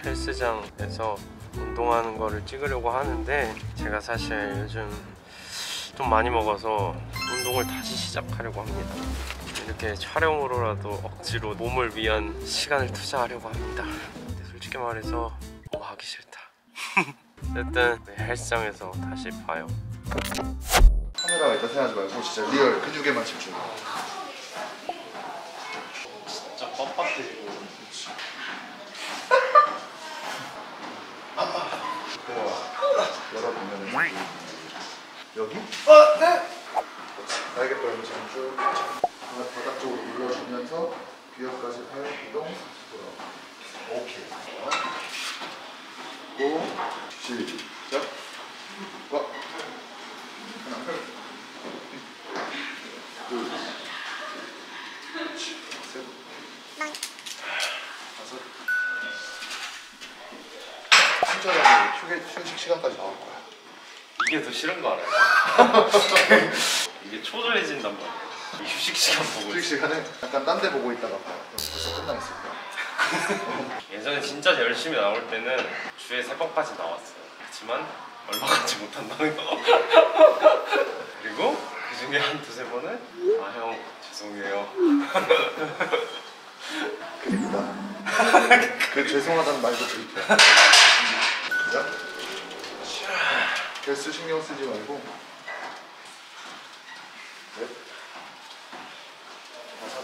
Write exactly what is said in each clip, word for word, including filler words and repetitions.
헬스장에서 운동하는 거를 찍으려고 하는데 제가 사실 요즘 좀 많이 먹어서 운동을 다시 시작하려고 합니다. 이렇게 촬영으로라도 억지로 몸을 위한 시간을 투자하려고 합니다. 근데 솔직히 말해서 뭐 하기 싫다. 일단 헬스장에서 다시 봐요. 카메라가 있다 생각하지 말고 진짜 리얼 근육에만 집중. 진짜 뻣뻣해지고. 열어보면 여기? 아! 네! 날개뼈를 지금 쭉 바닥 쪽으로 눌러주면서 귀엽까지 팔 이동 돌아. 오케이. 고 시작. 와. 하나 둘 셋 다섯. 친절하게 휴게, 휴식 시간까지 나올 거야. 이게 더 싫은 거 알아요? 이게 초조해진단 말이야. 이 휴식 시간 보고 휴식 시간에 약간 딴 데 보고 있다가 봐요. 그럼 벌써 끝나 있을 거야. 예전에 진짜 열심히 나올 때는 주에 세 번까지 나왔어요. 그렇지만 얼마 갖지 못한다는 거. 그리고 그 중에 한 두세 번은 아 형 죄송해요. 그립다. 그 죄송하다는 말도 그립다. 개수 신경 쓰지 말고. 넷, 다섯,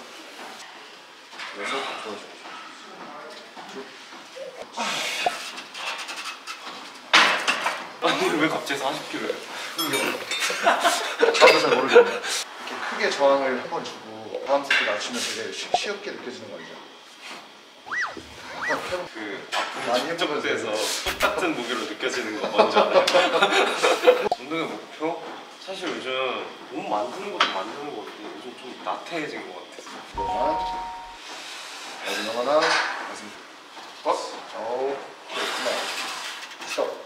여섯, 좋아져. 아니 왜 갑자기 사십 킬로예요? 나도 잘 모르겠네. 이렇게 크게 저항을 한 번 주고 다음 세트 낮추면 되게 쉬, 쉬웠게 느껴지는 거 알죠? 그 많이 아픈 해보면서 쪽에서 똑같은 무게로 느껴지는 거 뭔지 알아요? 운동의 목표? 사실 요즘 몸 만드는 것도 만드는 것 같고 요즘 좀 나태해진 것 같아서 하나, 마지막 하나, 가슴 버스. 어우, 그렇구나. 스톱.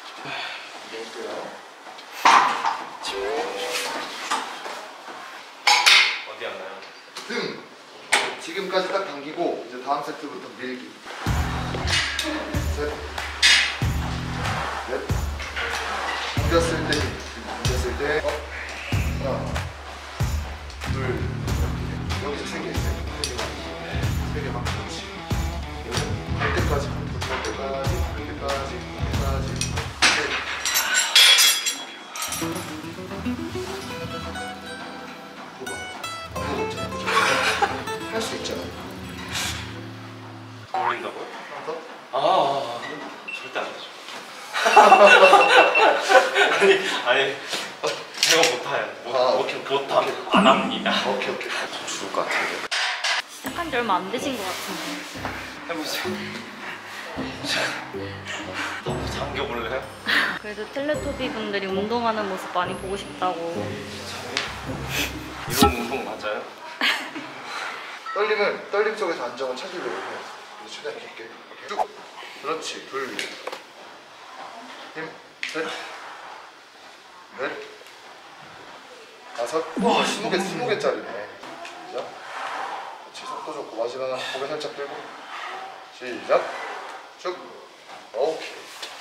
이럴게요. 어디 왔나요? 등. 지금까지 딱 당기고 이제 다음 세트부터 밀기. 셋, 넷. 당겼을 때, 당겼을 때, 업. 하나, 둘, 여기서 세 개, 세 개, 세 개 막 그렇지. 여기서 갈 때까지, 갈 때까지, 갈 때까지, 갈 때까지. 셋. 할 수 있잖아. 어울린다고요? 하나 더? 아, 아, 아 절대 안 되죠. 아니, 아니, 제가 못해요. 못, 아, 못, 못함 안 합니다. 오케이, 오케이. 저 죽을 것 같은데. 시작한 지 얼마 안 되신 것 같은데. 해보세요. 한번 잠겨볼래요? 그래도 텔레토비 분들이 운동하는 모습 많이 보고 싶다고. 이런 운동 맞아요? 떨림은 떨림 속에서 안정을 찾으려고 해. 그래서 최대한 깊게. 쭉. 그렇지. 둘. 힘. 셋. 넷. 다섯. 와, 스무 개, 스무 개짜리네. 시작. 그렇지. 속도 좋고 마지막 고개 살짝 들고. 시작. 쭉. 오케이.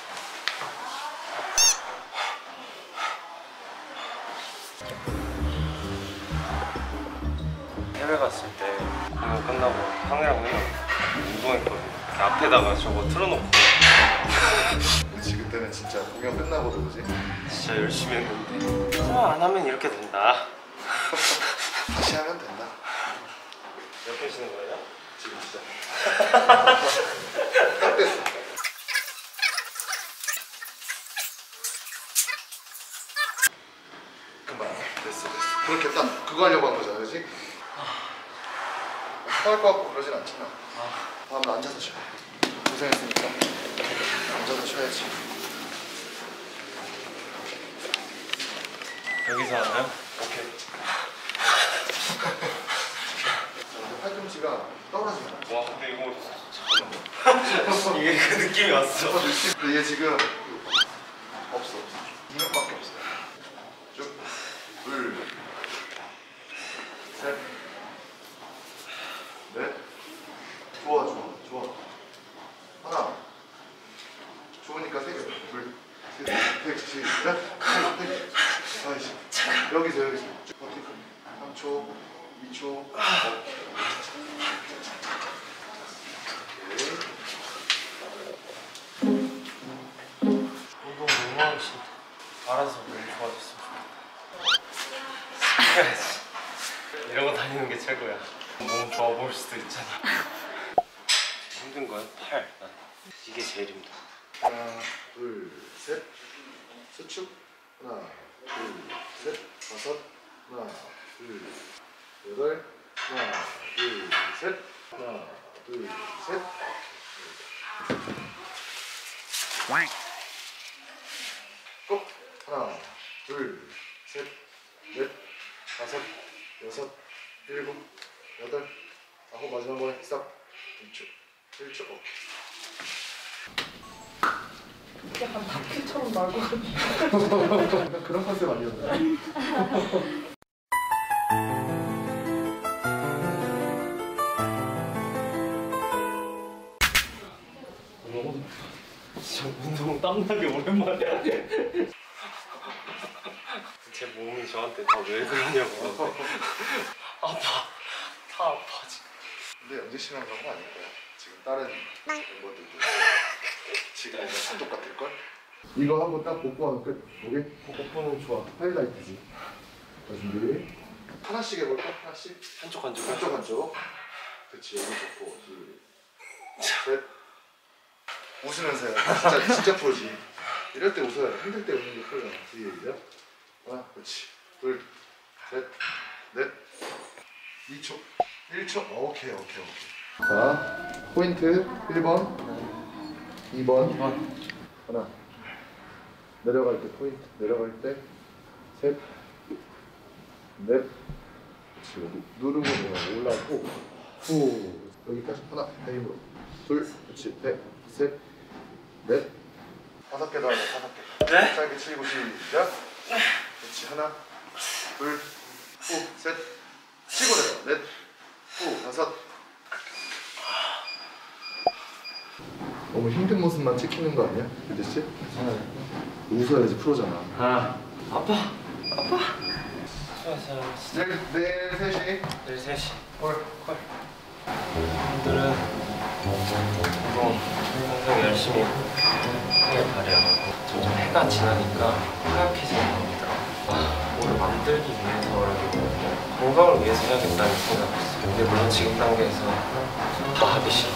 해외 갔을 때 공연 끝나고 형이랑 맨날 운동했거든요. 앞에다가 저거 틀어놓고 그렇지. 그때는 진짜 공연 끝나고도 그지? 진짜 열심히 했는데 아, 안 하면 이렇게 된다. 다시 하면 된다. 몇 개 쉬는 거예요? 지금 시작. 딱 됐어. 금방 됐어 됐어. 그렇게 딱 그거 하려고 한 거잖아, 그지? 토할 것 같고 그러진 않잖아. 다음에 앉아서 쉬어. 고생했으니까 앉아서 쉬어야지. 여기서 하나요? 오케이. 팔꿈치가 떨어지잖아. 와 근데 이거 잠깐만. 이게 그 느낌이 왔어. 근데 얘 지금 없어. 이명밖에 없어. 쭉. 둘. 셋. 넷. 좋아 좋아 좋아. 하나. 이 초. 운동 너무 하기 싫다. 알아서 늘 좋아졌으면 좋겠다. 이러고 다니는 게 최고야. 몸 좋아 보일 수도 있잖아. 힘든 거야? 팔. 난 이게 제일 힘들어. 하나, 둘, 셋. 수축. 하나, 둘, 셋. 다섯. 하나, 둘, 여덟. 하나, 둘, 셋. 하나, 둘, 셋. 꼭. 하나, 둘, 셋, 넷, 다섯, 여섯, 일곱, 여덟, 아홉. 마지막 번에 스탑. 이 초, 일 초. 어. 약간 다큐처럼 나올 것 같아. 약간 그런 컨셉 아니었나요? 진짜 운동 땀나게 오랜만이야. 제 몸이 저한테 다 왜 그러냐고. 아파. 다 아파 지금. 근데 영재 씨만 그런 거 아닐 거야. 지금 다른 멤버들도 지금 다 똑같을 걸. 이거 하고 딱 복구하면 끝. 오케이? 복부는 좋아. 하이라이트지. 자, 준비. 하나씩 해볼까? 하나씩. 한쪽 한쪽. 한쪽 한쪽. 그렇지. 여기 좋고. 둘, 셋. 웃으면서 해. 진짜 진짜 프로지. 이럴 때 웃어야 돼. 힘들 때 웃는 게 프로잖아. 시작. 하나, 그렇지. 둘, 셋, 넷, 이 초, 일 초. 오케이, 오케이, 오케이. 자, 포인트 일 번, 이 번, 하나. 내려갈 때 포인트, 내려갈 때 셋, 넷. 그렇지. 여기 누르고 내려 올라오고 후 여기까지 하나 힘으로 둘, 그렇지. 넷, 셋, 넷, 다섯 개 더 하자. 다섯 개. 네? 짧게 치고 시작. 그렇지. 하나, 둘, 후, 셋, 치고 내려. 넷, 후, 다섯. 너무 힘든 모습만 찍히는 거 아니야, 유재 씨? 웃어야지 프로잖아. 아 아파. 아파. 좋아 좋아. 내일 내일 세 시. 내일 세 시. 콜. 콜. 오늘은 운동 항상 열심히 하길 바래요. 점점 해가 지나니까 하얗게지는 겁니다. 아, 오늘 만들기 위해서라기보다 건강을 위해서 해야겠다는 생각을 했어요. 근데 물론 지금 단계에서 다 하기 싫어.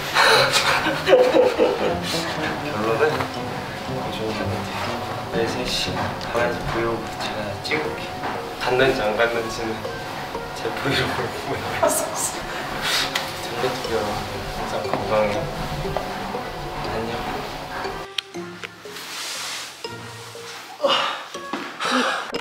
결론은 이 정도인데 내일 세 시 방에서 브이로그 제가 찍을게. 갔는지 안 갔는지는 제 브이로그를 보면 알 수 있어요. 텔레토비 여러분들 항상 건강해. 안녕.